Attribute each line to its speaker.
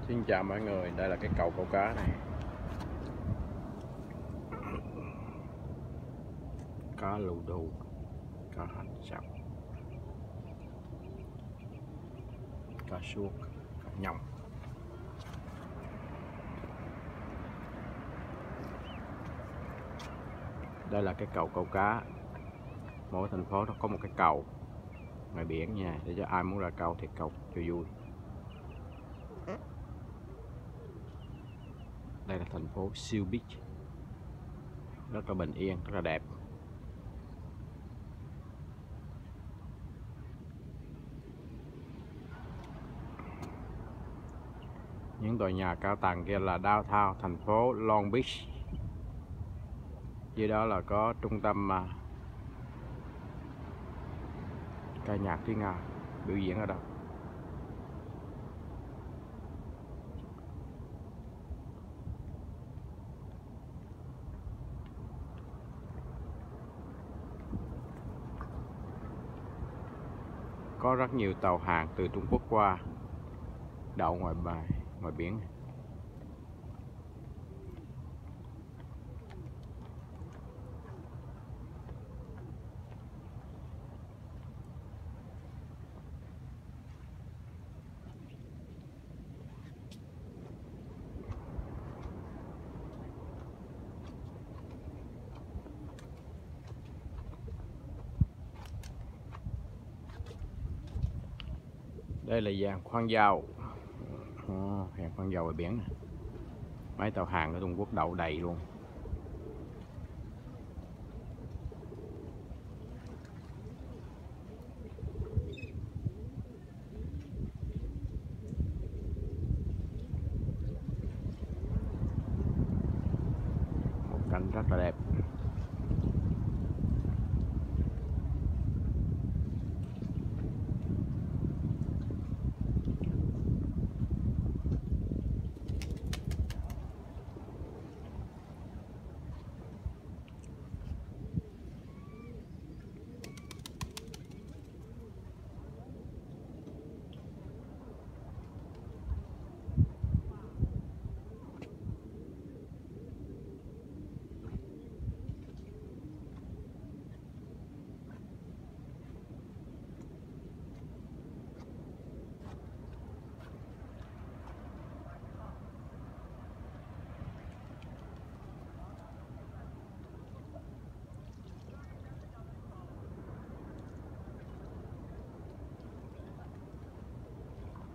Speaker 1: Xin chào mọi người, đây là cái cầu câu cá này. Cá lù đù, cá hành sặc, cá suốt, cá nhồng. Đây là cái cầu câu cá. Mỗi thành phố nó có một cái cầu ngoài biển nha, để cho ai muốn ra câu thì câu cho vui. Đây là thành phố Seal Beach, rất là bình yên, rất là đẹp. Những tòa nhà cao tầng kia là downtown thành phố Long Beach. Dưới đó là có trung tâm ca nhạc tiếng Nga biểu diễn ở đâu. Có rất nhiều tàu hàng từ Trung Quốc qua đậu ngoài biển. Đây là giàn khoan dầu, giàn khoan dầu ở biển này. Mấy tàu hàng ở Trung Quốc đậu đầy luôn. Một cảnh rất là đẹp.